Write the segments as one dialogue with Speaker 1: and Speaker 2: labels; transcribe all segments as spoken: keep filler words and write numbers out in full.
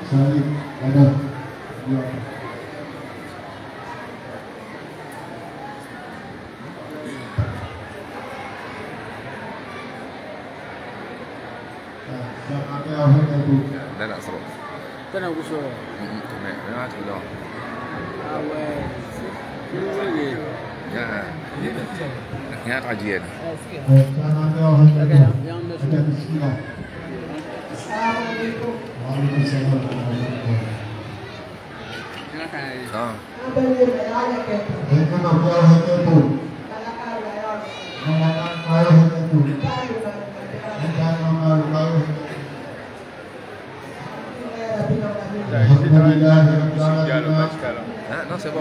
Speaker 1: Salim Adam.
Speaker 2: لا لا صراحة
Speaker 3: أنا أقول شو
Speaker 2: تمام أنا عارف له يا يا عجيب اه Ah, non, c'est bon.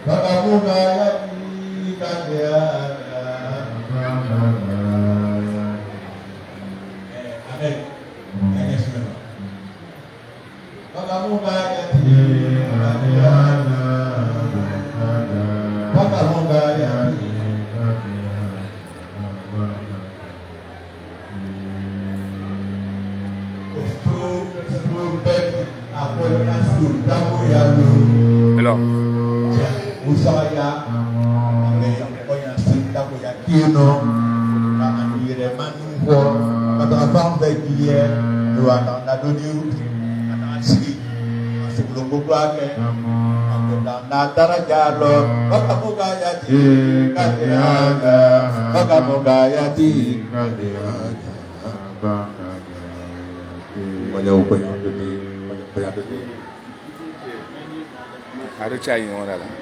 Speaker 2: Ada cai yang mana lah?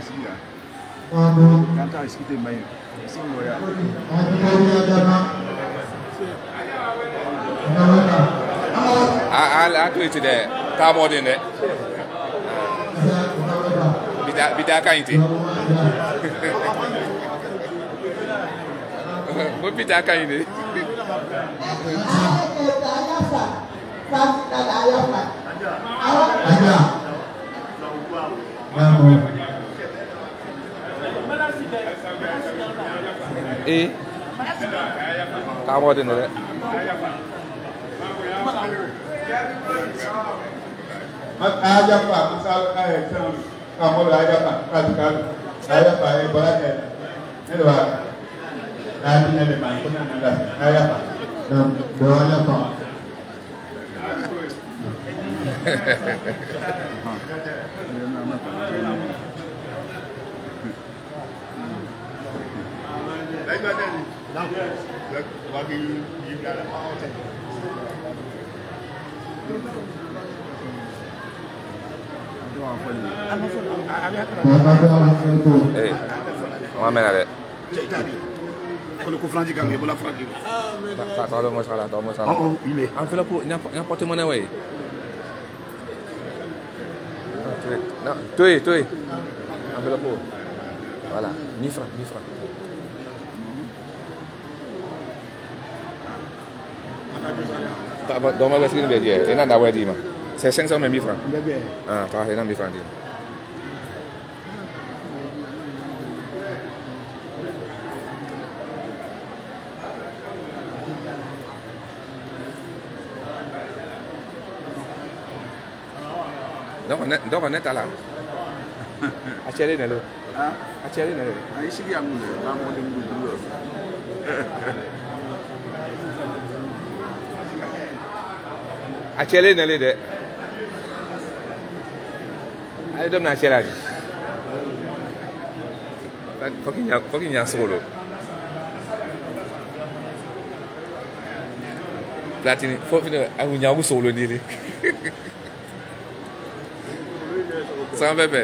Speaker 1: Kanta iskite main. Sing loya.
Speaker 2: Ah, ah, tu itu deh. Kamu ada ni. Bida, bida kan itu. Mau bida kan ini.
Speaker 3: Ada. Namu.
Speaker 2: Eh. Kamu ada ni.
Speaker 4: Aja Pak, misal kayak kamu aja Pak, kan saya Pak ibarat ya, ini Pak, nanti nanti Pak, punya nada, aja Pak,
Speaker 3: Dan doanya Pak.
Speaker 4: Baik ada ni, bagi jumlah apa saja.
Speaker 2: Eh, mana ada?
Speaker 1: Kalau kau Franci kan, bola Franci.
Speaker 2: Tak tahu masalah, tahu masalah.
Speaker 1: Oh, ini.
Speaker 2: Ambil apa? Yang yang potong mana wei? Nak, tu, tu. Ambil apa? Voilà, mille francs, mille francs. Tak apa, dua belas segini dia. Enak dah wei di mah. Saya seng sama mille francs. Ah, tak enak mille francs dia. Dok net, dok net tak lah. Acari ni lu.
Speaker 1: Ah,
Speaker 2: Acari ni lu.
Speaker 1: ini sih yang mula, kamu ada mula dulu.
Speaker 2: Acari ni lu dek. Ada dom nak acari lagi. Pakai yang, pakai yang solo. Pelatih ni, folk ni, aku nyawa solo ni ni. Sampai be.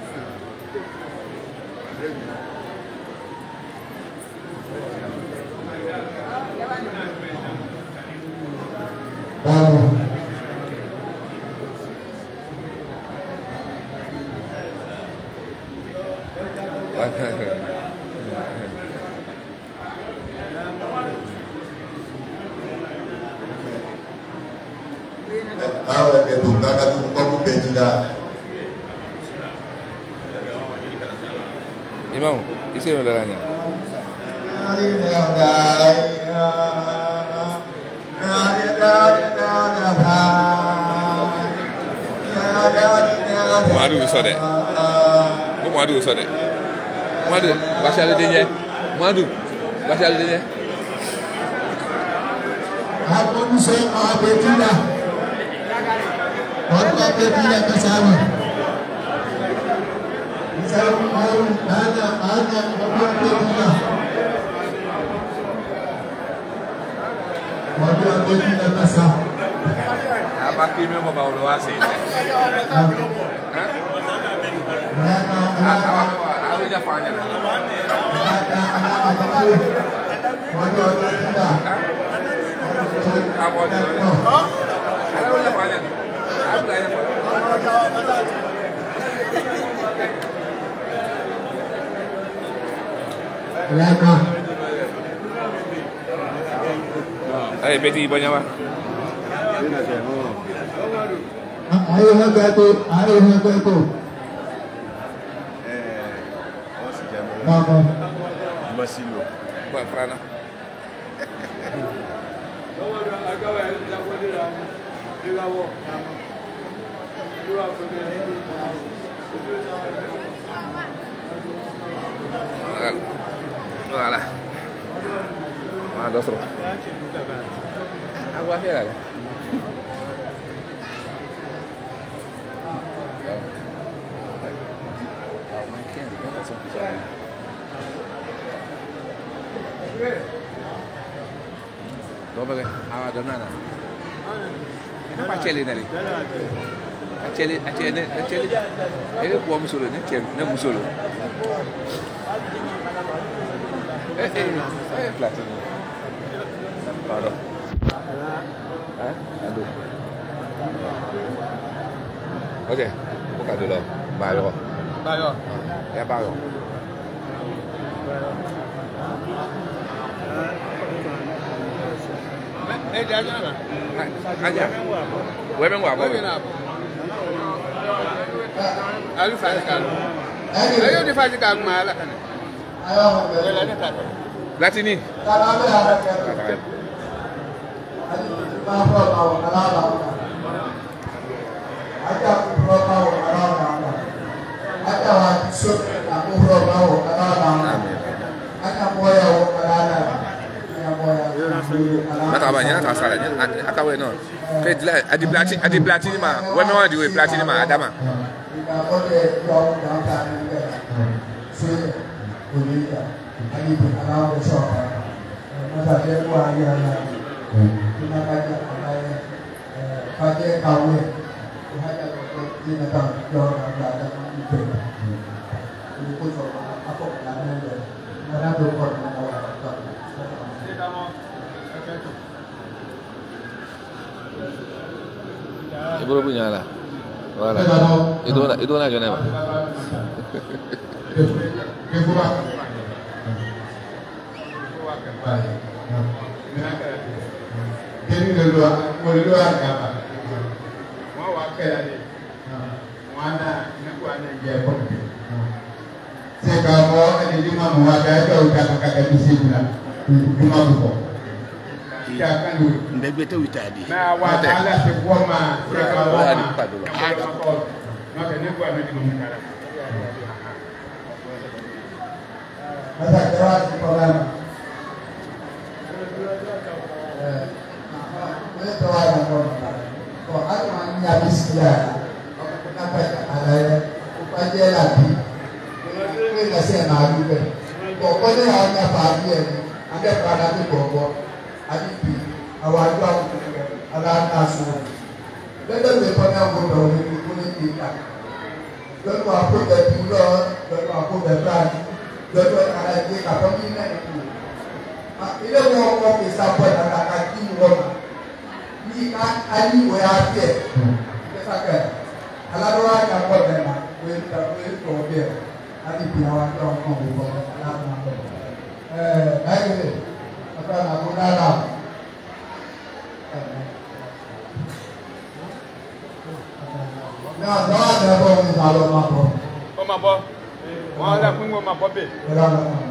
Speaker 4: Awak kebuka katu kamu bejida.
Speaker 2: Imam, isi udaranya. Madu usah dek. Kau madu usah dek. Madu, bahasa ada dia. Madu, bahasa ada dia.
Speaker 3: Aku bisa apa tidak? Aku apa tidak bersama. Misalnya ada ada apa tidak? Aku apa tidak bersama.
Speaker 2: Apa kimi mau bawa luas ini? Hah? Awak awak awak dah faham.
Speaker 3: Aku apa tidak?
Speaker 2: Apa tu? Awak dah faham. Awak dah faham.
Speaker 3: Lama.
Speaker 2: Ayo beti banyak mah.
Speaker 3: Ayo harga tu, ayo harga tu. Lama.
Speaker 1: Masilo.
Speaker 2: Buat Frana. Alah. Mana dosro? Aku akhir lah. Dove che? Ah, donna. Apa celi tadi? Celi, celi, celi. Ini buah musuh ni, celi, ni musuh. Eh, eh, eh, pelat ini. Aduh. Eh, aduh. Okey, buka dulu. Bayo.
Speaker 1: Bayo.
Speaker 2: Ya bayo.
Speaker 1: Eh, jangan lah.
Speaker 2: Aja. Wewe ngwa apa?
Speaker 1: Alu fajika. Ayo di fajika malah kan.
Speaker 3: Ayo
Speaker 1: harga.
Speaker 2: Latini.
Speaker 3: Kalau ada harga. Maaf tahu kalau ada perlu tahu kalau ada waktu aku perlu tahu kalau ada moya kalau ada moya.
Speaker 2: Nak abangnya tak salahnya. Akak we no. Kedla adi belati adi belati ni mah. Wewe mau di we belati ni mah ada mah.
Speaker 3: Kita boleh jauh jauh sana ni. Sih, boleh tak? Adi pun kalau besok. Masa dia buat dia lagi. Kita kaji apa kaji kau ni, kita kita tahu jauh ada itu. Ini pun soal apa kerana dia, mana tu pun mana orang.
Speaker 2: Ibu punya lah. Wala. Itu nak itu nak kena apa?
Speaker 4: Kekuat. Jadi dua, dua apa? Mau wakil ada. Mana nak buat ni dia pun. Sekarang ada lima muat ada udah pakai misi pula. Lima buku. Tidak akan dulu.
Speaker 1: Ndege tu tadi.
Speaker 4: Nah, wala sebuah mah. Sekarang
Speaker 2: Ada empat dulu.
Speaker 4: Maka ni buat macam mana?
Speaker 3: Masa keras program. Ini tuan yang orang. Kau ada mana habis dia? Aku pernah baca ada upaya lagi. Ini nasi nari ke. Kau kau ni hanya pagi ni. Ada pada tu kau. Adi pi awal jauh. Ada nasu. Benda lepas yang kau tahu ni kau ni tidak. Lalu aku dah pulang. Lalu aku dah berani. Lalu ada dia kapal ni nak itu. Ini orang orang bisa buat anak kaki orang. Ni kan ali wajib. Kita kan. Kalau orang yang buat mana, kita kita problem. Ali piawan orang orang buat anak anak. Eh, baik ni. Apa nak guna lah? Nah, dah ada orang kalau mampu.
Speaker 4: Oh mampu. Mana pun mampu be.
Speaker 3: Berapa?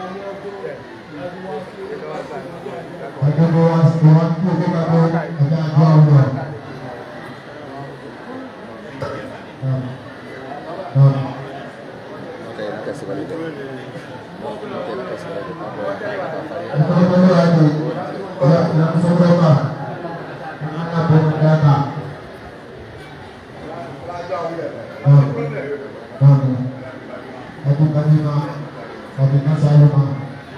Speaker 3: Ada buat buat buku baru ada jual jual.
Speaker 2: Okey, nak kasih balik. Okey, nak kasih balik.
Speaker 3: Itu baru lagi. Ya, yang sebelumnya. Anak pun data. Oh, oh. Aku kami mah, kami kan saya mah.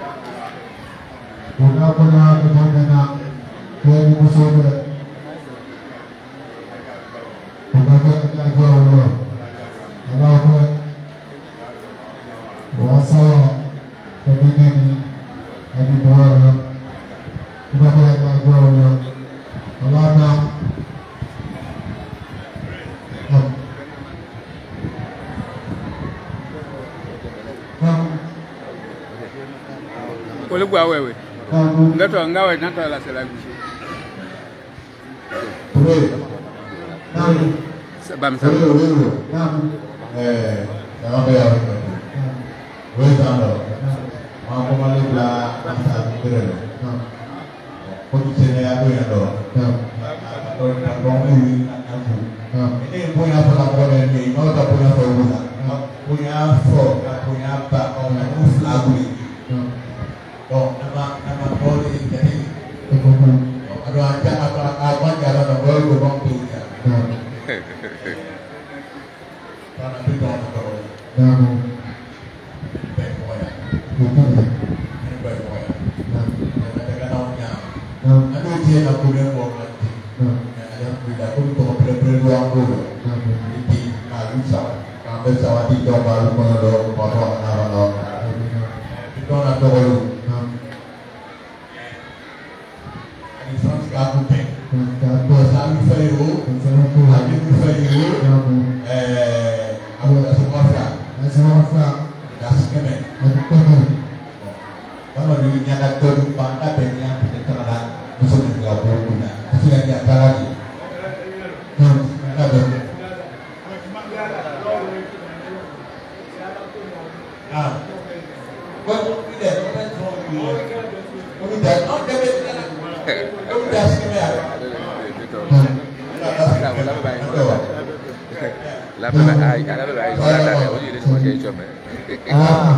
Speaker 3: Bukan pernah kemudian dari musuh dia. Bukan kita jual Allah. Allah pun kuasa begini ini dua. Bukan kita jual Allah. Allah nak.
Speaker 1: Kole gwa wewe. Ngato ngawe nato la sala bishi. Bam sam.
Speaker 3: Eh, jangan bayar. Wei tando. Mampu malik la masa kira. Kondisi ni aku yang do. Kalau tanggung ini aku. Ini punya pelakuan ini, mau tak punya perubahan. Punya for, punya apa? Kau nak lagu ini. Kau nama nama boleh jadi. Ada aja apa apa jalan nak boleh berubah punya. Karena itu jangan kau. Baik boya. Ini baik boya. Ada kenalnya. Ada dia nak punya bola. Ada bila pun kau bela-bela orang dulu. Ini kalau sah, kalau sah di jauh baru mengador potong anak-anak. Itu nak dulu. Ini Frans aku pun. Kalau sami fayu, lagi fayu. Eh, aku dah suka frak. Dah suka frak. Dah suka ni. Kalau dirinya nak turun pangkat, dia punya terang musuh juga berguna. Sudah nyata lagi. Ada. Ah. Kau tidak, kau tak tahu dia. Kau tidak, kau tidak betul. Kau tidak sekian.
Speaker 2: Lama baik. Lama baik. Lama baik. Orang tak tahu dia semua jadi cuma.
Speaker 3: Ah.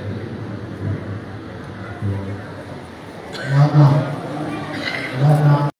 Speaker 3: Lama, lama.